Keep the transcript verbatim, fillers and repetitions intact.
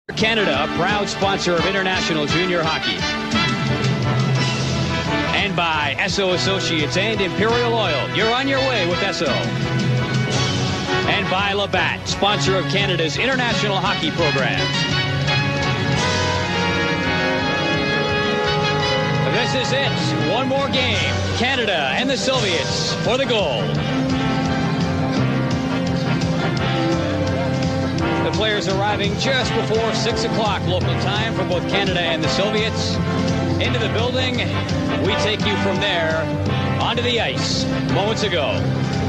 Canada, a proud sponsor of international junior hockey. And by Esso Associates and Imperial Oil. You're on your way with Esso. And by Labatt, sponsor of Canada's international hockey programs. This is it. One more game. Canada and the Soviets for the gold. The players arriving just before six o'clock local time for both Canada and the Soviets. Into the building, we take you from there onto the ice moments ago.